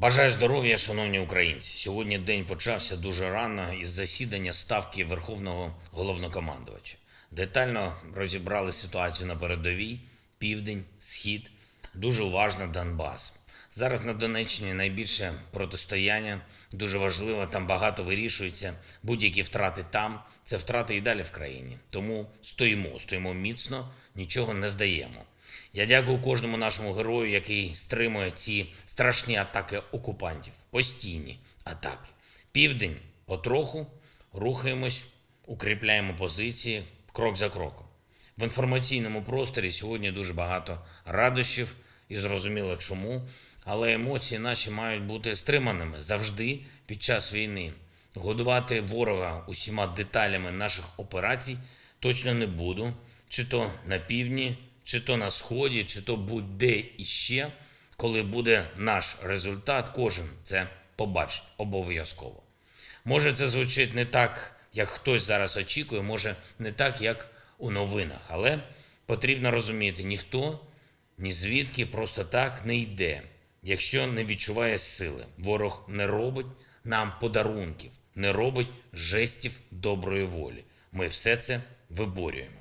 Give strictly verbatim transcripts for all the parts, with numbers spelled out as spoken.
Бажаю здоров'я, шановні українці. Сьогодні день почався дуже рано із засідання Ставки Верховного Головнокомандувача. Детально розібрали ситуацію на передовій, південь, схід, дуже уважно Донбас. Зараз на Донеччині найбільше протистояння, дуже важливо, там багато вирішується. Будь-які втрати там – це втрати і далі в країні. Тому стоїмо, стоїмо міцно, нічого не здаємо. Я дякую кожному нашому герою, який стримує ці страшні атаки окупантів, постійні атаки. Південь потроху рухаємось, укріпляємо позиції крок за кроком. В інформаційному просторі сьогодні дуже багато радощів і зрозуміло чому, але емоції наші мають бути стриманими завжди під час війни. Годувати ворога усіма деталями наших операцій точно не буду, чи то на півдні, чи то на сході, чи то будь-де іще, коли буде наш результат, кожен це побачить обов'язково. Може це звучить не так, як хтось зараз очікує, може не так, як у новинах, але потрібно розуміти, ніхто ні звідки просто так не йде, якщо не відчуває сили. Ворог не робить нам подарунків, не робить жестів доброї волі. Ми все це виборюємо.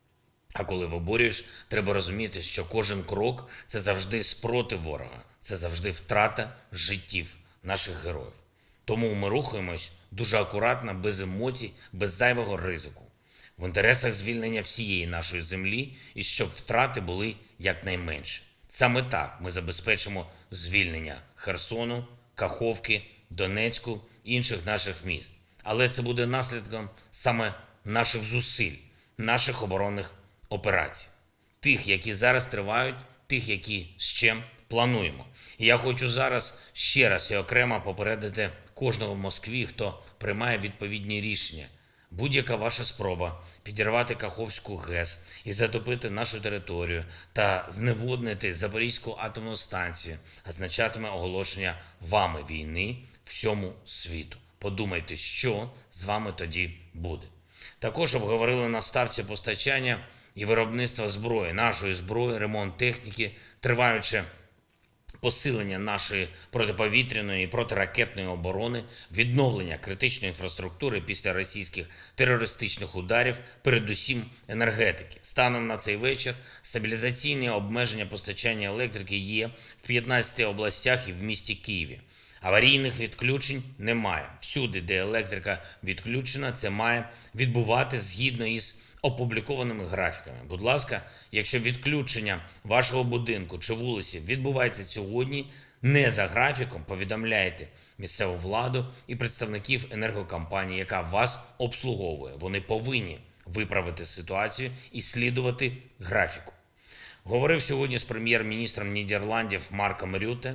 А коли виборюєш, треба розуміти, що кожен крок – це завжди спротив ворога, це завжди втрата життів наших героїв. Тому ми рухаємось дуже акуратно, без емоцій, без зайвого ризику. В інтересах звільнення всієї нашої землі і щоб втрати були якнайменші. Саме так ми забезпечимо звільнення Херсону, Каховки, Донецьку, інших наших міст. Але це буде наслідком саме наших зусиль, наших оборонних операцій. Тих, які зараз тривають, тих, які ще плануємо. І я хочу зараз ще раз і окремо попередити кожного в Москві, хто приймає відповідні рішення. Будь-яка ваша спроба підірвати Каховську ГЕС і затопити нашу територію та зневоднити Запорізьку атомну станцію означатиме оголошення вами війни всьому світу. Подумайте, що з вами тоді буде. Також обговорили на ставці постачання і виробництва зброї, нашої зброї, ремонт техніки, триваюче посилення нашої протиповітряної і протиракетної оборони, відновлення критичної інфраструктури після російських терористичних ударів, передусім енергетики. Станом на цей вечір стабілізаційні обмеження постачання електрики є в п'ятнадцяти областях і в місті Києві. Аварійних відключень немає. Всюди, де електрика відключена, це має відбувати згідно із опублікованими графіками. Будь ласка, якщо відключення вашого будинку чи вулиці відбувається сьогодні, не за графіком, повідомляйте місцеву владу і представників енергокомпанії, яка вас обслуговує. Вони повинні виправити ситуацію і слідувати графіку. Говорив сьогодні з прем'єр-міністром Нідерландів Марком Рюте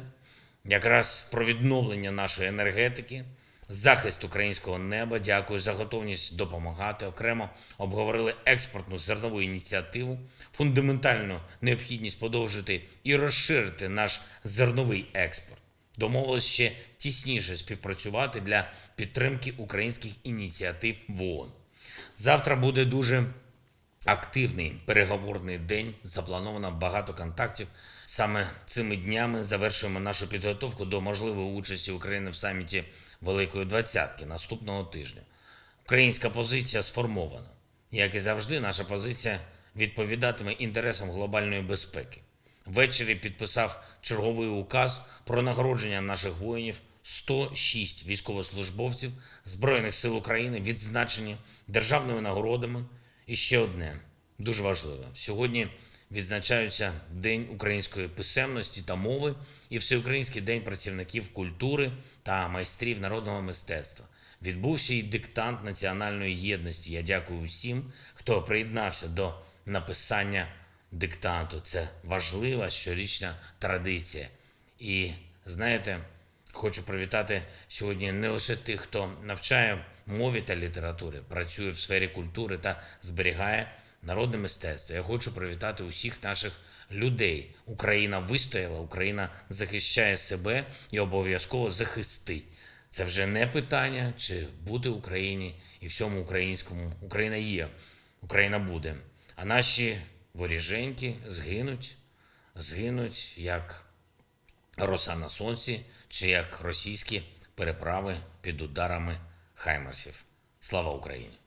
якраз про відновлення нашої енергетики, захист українського неба. Дякую за готовність допомагати. Окремо обговорили експортну зернову ініціативу, фундаментальну необхідність подовжити і розширити наш зерновий експорт. Домовились ще тісніше співпрацювати для підтримки українських ініціатив в ООН. Завтра буде дуже активний переговорний день, заплановано багато контактів. Саме цими днями завершуємо нашу підготовку до можливої участі України в саміті Великої Двадцятки наступного тижня. Українська позиція сформована. Як і завжди, наша позиція відповідатиме інтересам глобальної безпеки. Ввечері підписав черговий указ про нагородження наших воїнів. сто шість військовослужбовців Збройних сил України відзначені державними нагородами. І ще одне, дуже важливе. Сьогодні відзначаються День української писемності та мови і Всеукраїнський день працівників культури та майстрів народного мистецтва. Відбувся і диктант національної єдності. Я дякую усім, хто приєднався до написання диктанту. Це важлива щорічна традиція. І, знаєте, хочу привітати сьогодні не лише тих, хто навчає мові та літератури, працює в сфері культури та зберігає народне мистецтво. Я хочу привітати усіх наших людей. Україна вистояла, Україна захищає себе і обов'язково захистить. Це вже не питання, чи бути в Україні і всьому українському. Україна є, Україна буде. А наші воріженьки згинуть, згинуть як роса на сонці чи як російські переправи під ударами хаймерсів. Слава Україні!